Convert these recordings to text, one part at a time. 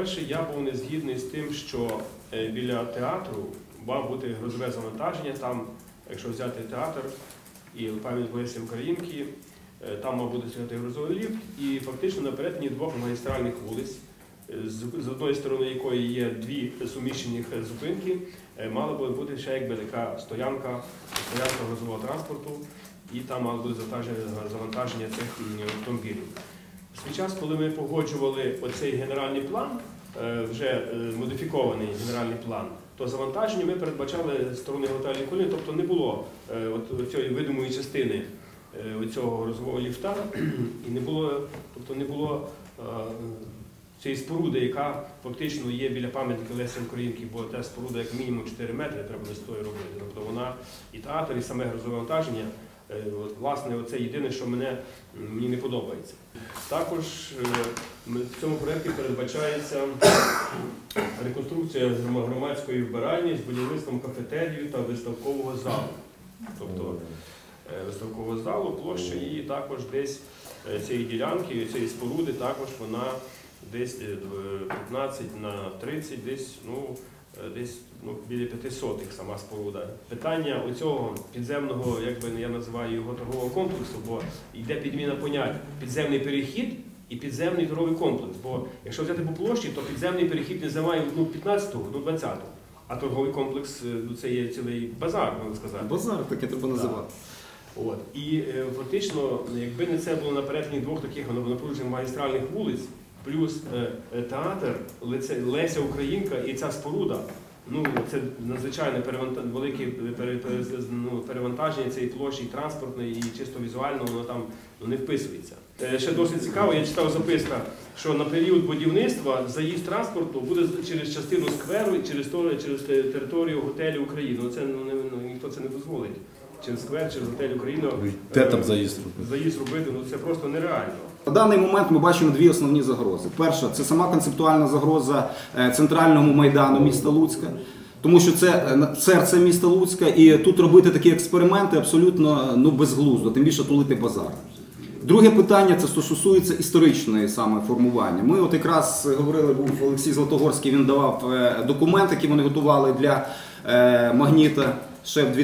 По-перше, я був не згідний з тим, що біля театру мав бути грозове завантаження. Там, якщо взяти театр і пам'ять Лесі Українки, там мав бути стояти грозовий ліфт. І фактично на перетині двох магістральних вулиць, з одної сторони якої є дві суміщені зупинки, мала би бути ще якби така стоянка грозового транспорту, і там мало бути завантаження цих автомобілів. В свій час, коли ми погоджували оцей генеральний план, вже модифікований генеральний план, то завантаження ми передбачали з сторони готелю «Колін», тобто не було цієї видимої частини цього грозового ліфта, і не було цієї споруди, яка фактично є біля пам'ятника Лесі Українки, бо та споруда як мінімум 4 метри треба з тої робити. Тобто вона і театр, і саме грозове вантаження, власне, це єдине, що мені не подобається. Також в цьому проєкті передбачається реконструкція громадської вбиральні з будівництвом кафетерію та виставкового залу. Тобто виставкового залу, площа її також десь цієї ділянки, цієї споруди, також вона десь 15 на 30, десь біля 500 сама споруда. Питання оцього підземного, як я називаю його, торгового комплексу, бо йде підміна понять підземний перехід і підземний торговий комплекс. Бо якщо взяти по площі, то підземний перехід не займає 15-ту, 20-ту, а торговий комплекс це є цілий базар, можна сказати. Базар, таке треба називати. І фактично, якби не це було на перетині двох таких напружених магістральних вулиць, плюс театр, Леся Українка і ця споруда, це надзвичайно велике перевантаження цієї площі, і транспортної, і чисто візуально воно там не вписується. Ще досить цікаво, я читав записка, що на період будівництва заїзд транспорту буде через частину скверу і через територію готелю «Україна». Ніхто це не дозволить. Через сквер, через готель «Україна». Де там заїзд робити? Це просто нереально. На даний момент ми бачимо дві основні загрози. Перша – це сама концептуальна загроза центральному майдану міста Луцька, тому що це серце міста Луцька, і тут робити такі експерименти абсолютно безглуздо, тим більше тулити базар. Друге питання – це стосується історичної саме формування. Ми от якраз говорили, був Олексій Златогорський, він давав документ, який вони готували для «Магніта», ще в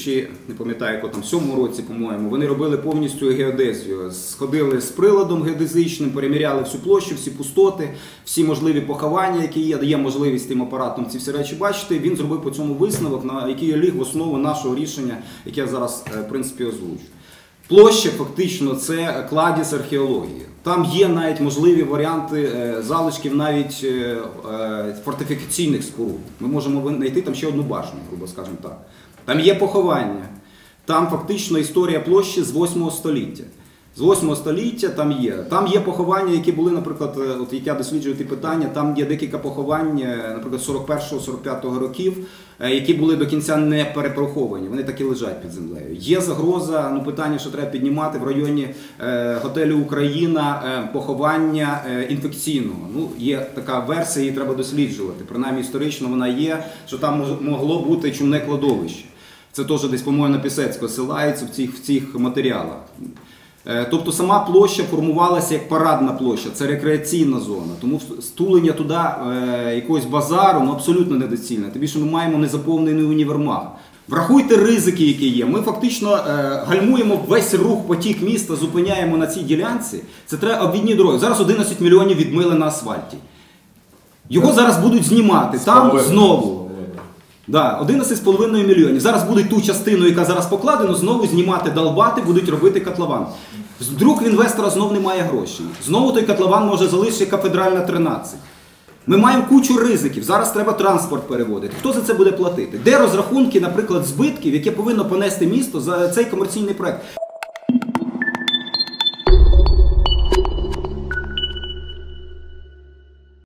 2007 році, по-моєму, вони робили повністю геодезію. Сходили з приладом геодезичним, переміряли всю площу, всі пустоти, всі можливі поховання, які є, дає можливість тим апаратом ці всі речі бачити. Він зробив по цьому висновок, який ліг в основу нашого рішення, яке я зараз, в принципі, озвучу. Площа, фактично, це кладезь археології. Там є навіть можливі варіанти залишків навіть фортифікаційних споруд. Ми можемо знайти там ще одну башню, грубо скажемо так. Там є поховання, там фактично історія площі з 8 століття. З 8 століття там є поховання, які були, наприклад, от як я досліджую ті питання, там є декілька поховань, наприклад, 41-45 років, які були до кінця не перепоховані, вони так і лежать під землею. Є загроза, питання, що треба піднімати в районі готелю «Україна», поховання інфекційного. Є така версія, її треба досліджувати, принаймні історично вона є, що там могло бути чумне кладовище. Це теж десь, по-моєму, на Пісецького ссилається в цих матеріалах. Тобто сама площа формувалася як парадна площа, це рекреаційна зона, тому стулення туди якогось базару абсолютно недоцільне. Тим більше ми маємо незаповнений універмаг. Врахуйте ризики, які є. Ми фактично гальмуємо весь рух, потік міста, зупиняємо на цій ділянці. Це треба об'їзні дороги. Зараз 11 мільйонів відмили на асфальті. Його зараз будуть знімати, там знову. 11,5 мільйонів. Зараз будуть ту частину, яка зараз покладена, знову знімати, долбати, будуть робити котлован. Вдруг в інвестора знову немає грошей. Знову той котлован може залишити Кафедральна 13. Ми маємо кучу ризиків. Зараз треба транспорт переводити. Хто за це буде платити? Де розрахунки, наприклад, збитків, які повинно понести місто за цей комерційний проєкт?